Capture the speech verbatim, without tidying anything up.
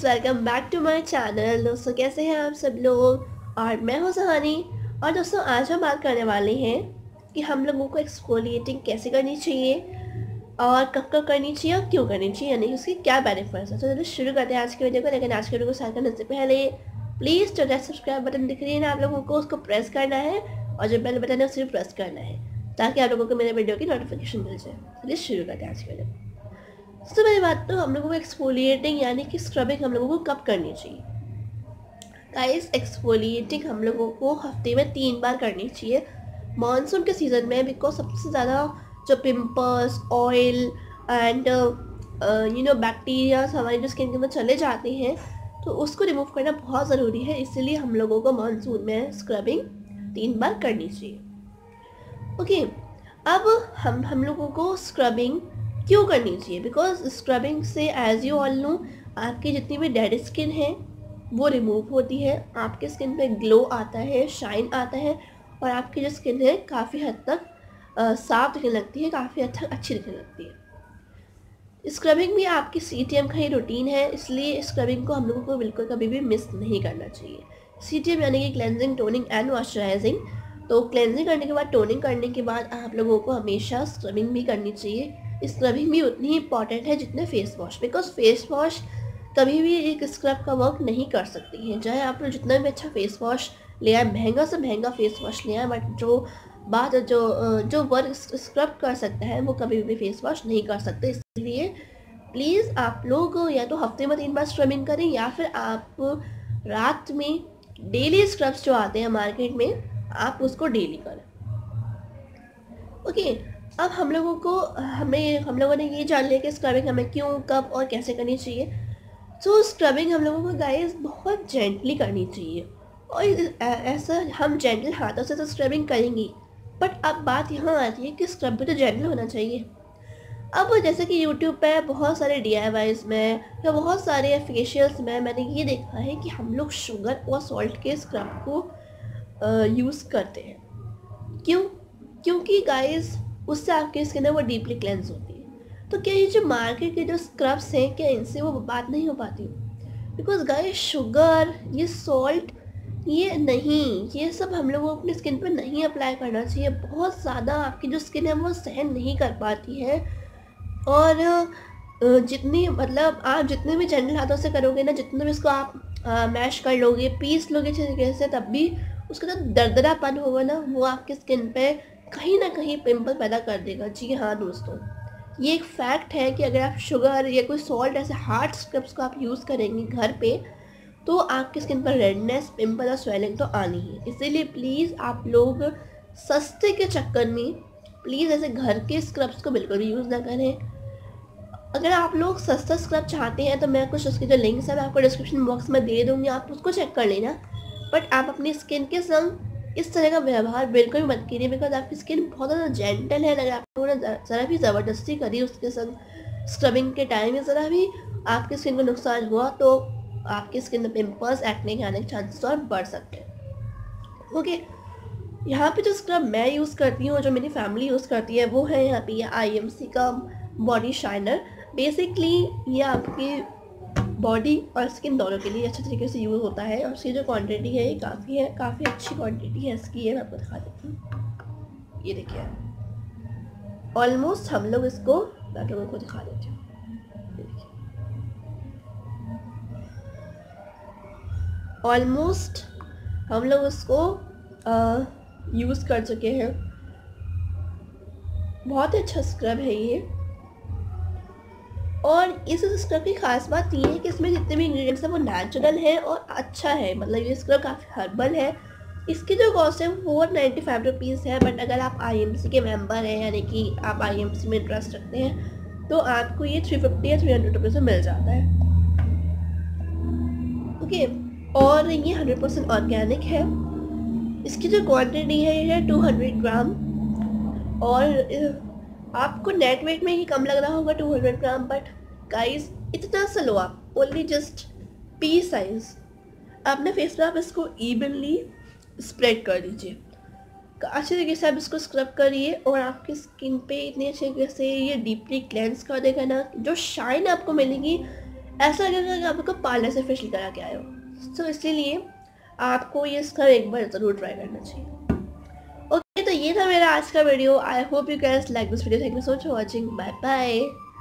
Guys, welcome back to my channel. दोस्तों कैसे हैं आप सब लोग। और मैं हूं सहानी। और दोस्तों आज हम बात करने वाले हैं कि हम लोगों को एक्सफोलिएटिंग कैसे करनी चाहिए और कब कब करनी चाहिए और क्यों करनी चाहिए, यानी उसके क्या बेनिफिट्स हैं। तो चलिए शुरू करते हैं आज की वीडियो को। लेकिन आज की वीडियो को स्टार्ट करने से पहले प्लीज़ जो रेड सब्सक्राइब बटन दिख रही है ना, आप लोगों को उसको प्रेस करना है और जो बेल बटन है उसे भी प्रेस करना है ताकि आप लोगों को मेरे वीडियो की नोटिफिकेशन मिल जाए। चलिए शुरू करते हैं आज की वीडियो। सबसे पहली बात तो हम लोगों को एक्सफोलिएटिंग यानी कि स्क्रबिंग हम लोगों को कब करनी चाहिए। गाइस, एक्सफोलिएटिंग हम लोगों को हफ्ते में तीन बार करनी चाहिए मानसून के सीज़न में, बिकॉज सबसे ज़्यादा जो pimples, oil and you know bacteria हमारी जो स्किन के अंदर चले जाते हैं तो उसको रिमूव करना बहुत ज़रूरी है। इसीलिए हम लोगों को मानसून में स्क्रबिंग तीन बार करनी चाहिए। ओके okay, अब हम हम लोगों को स्क्रबिंग क्यों करनी चाहिए, बिकॉज स्क्रबिंग से एज यू ऑल नो आपकी जितनी भी डेड स्किन है वो रिमूव होती है, आपके स्किन पे ग्लो आता है, शाइन आता है और आपकी जो स्किन है काफ़ी हद तक आ, साफ दिखने लगती है, काफ़ी हद तक अच्छी दिखने लगती है। स्क्रबिंग भी आपकी सी टी एम का ही रूटीन है, इसलिए स्क्रबिंग को हम लोगों को बिल्कुल कभी भी मिस नहीं करना चाहिए। सी टी एम यानी कि क्लेंजिंग, टोनिंग एंड मॉइस्चराइजिंग। तो क्लेंजिंग करने के बाद, टोनिंग करने के बाद आप लोगों को हमेशा स्क्रबिंग भी करनी चाहिए। स्क्रबिंग भी उतनी ही इंपॉर्टेंट है जितने face wash, because face wash कभी भी एक स्क्रब का वर्क नहीं कर सकती है। चाहे आप लोग जितना भी अच्छा फेस वॉश ले आए, महंगा से महंगा फेस वॉश ले आए, बट जो बात जो जो वर्क स्क्रब कर सकता है वो कभी भी फेस वॉश नहीं कर सकते। इसलिए प्लीज़ आप लोग या तो हफ्ते में तीन बार स्क्रबिंग करें या फिर आप रात में डेली स्क्रब्स जो आते हैं मार्केट में आप उसको डेली करें। ओके okay, अब हम लोगों को हमें हम लोगों ने ये जान लिया कि स्क्रबिंग हमें क्यों, कब और कैसे करनी चाहिए। सो so, स्क्रबिंग हम लोगों को गाइस बहुत जेंटली करनी चाहिए और ऐसा हम जेंटल हाथों से तो स्क्रबिंग करेंगे, बट अब बात यहाँ आती है कि स्क्रब भी तो जेंटल होना चाहिए। अब जैसे कि यूट्यूब पे बहुत सारे डी आई वाईज में या बहुत सारे फेशियल्स में मैंने ये देखा है कि हम लोग शुगर और सॉल्ट के स्क्रब को यूज़ करते हैं। क्यों? क्योंकि गाइस उससे आपकी स्किन है वो डीपली क्लेंस होती है। तो क्या ये जो मार्केट के जो स्क्रब्स हैं क्या इनसे वो बात नहीं हो पाती? बिकॉज गाइस शुगर, ये सॉल्ट, ये नहीं, ये सब हम लोगों को अपनी स्किन पे नहीं अप्लाई करना चाहिए। बहुत ज़्यादा आपकी जो स्किन है वो सहन नहीं कर पाती है और जितनी मतलब आप जितने भी जेंटल हाथों से करोगे ना, जितने भी इसको आप मैश कर लोगे, पीस लोगे अच्छे तरीके से, तब भी उसका जो दरदरापन होगा ना वो आपकी स्किन पे कहीं ना कहीं पिंपल पैदा कर देगा। जी हाँ दोस्तों, ये एक फैक्ट है कि अगर आप शुगर या कोई सॉल्ट ऐसे हार्ड स्क्रब्स को आप यूज़ करेंगे घर पे तो आपकी स्किन पर रेडनेस, पिंपल और स्वेलिंग तो आनी ही। इसीलिए प्लीज़ आप लोग सस्ते के चक्कर में प्लीज़ ऐसे घर के स्क्रब्स को बिल्कुल भी यूज़ ना करें। अगर आप लोग सस्ता स्क्रब चाहते हैं तो मैं कुछ उसके जो लिंक्स है मैं आपको डिस्क्रिप्शन बॉक्स में दे दूँगी, आप उसको चेक कर लेना। बट आप अपनी स्किन के संग इस तरह का व्यवहार बिल्कुल भी मत कीजिए, बिकॉज आपकी स्किन बहुत ज़्यादा जेंटल है। अगर आप लोगों ने ज़रा भी ज़बरदस्ती करी उसके संग स्क्रबिंग के टाइम में ज़रा भी आपकी स्किन को नुकसान हुआ तो आपकी स्किन में पिंपल्स, एक्ने के आने के चांसेस और बढ़ सकते हैं। ओके, यहाँ पे जो स्क्रब मैं यूज़ करती हूँ, जो मेरी फैमिली यूज़ करती है, वो है यहाँ पे ये आई एम सी का बॉडी शाइनर। बेसिकली ये आपकी बॉडी और स्किन दोनों के लिए अच्छे तरीके से यूज़ होता है और उसकी जो क्वांटिटी है ये काफ़ी है, काफ़ी अच्छी क्वांटिटी है इसकी। है मैं आपको दिखा देती हूँ, ये देखिए ऑलमोस्ट हम लोग इसको मैं लोगों को दिखा देती हूँ, ये देखिए ऑलमोस्ट हम लोग इसको यूज़ कर चुके हैं। बहुत ही अच्छा स्क्रब है ये। और इस स्क्रब की खास बात ये है कि इसमें जितने भी इंग्रेडिएंट्स हैं वो नेचुरल है और अच्छा है, मतलब ये स्क्रब काफ़ी हर्बल है। इसकी जो कॉस्ट है वो फोर नाइन्टी फाइव रुपीज़ है, बट अगर आप आई एम सी के मेंबर हैं यानी कि आप आई एम सी में इंटरेस्ट रखते हैं तो आपको ये थ्री फिफ्टी या थ्री हंड्रेड रुपीज़ में मिल जाता है। ओके, और ये हंड्रेड परसेंट ऑर्गेनिक है। इसकी जो क्वान्टिटी है ये है टू हंड्रेड ग्राम और आपको नेट वेट में ही कम लग रहा होगा two hundred gram, but guys इतना सा लो आप, ओनली जस्ट पी साइज अपने फेस पे आप इसको इवनली स्प्रेड कर दीजिए। अच्छे तरीके से आप इसको स्क्रब करिए और आपकी स्किन पे इतने अच्छे तरीके से ये डीपली क्लेंस कर देगा ना, जो शाइन आपको मिलेगी ऐसा लगेगा कि आपको पार्लर से फ्रेश लेकर आके आए हो। तो इसीलिए आपको ये स्क्रब एक बार ज़रूर ट्राई करना चाहिए। ओके, तो ये था मेरा आज का video. I hope you guys like this video. Thank you so much for watching. Bye bye.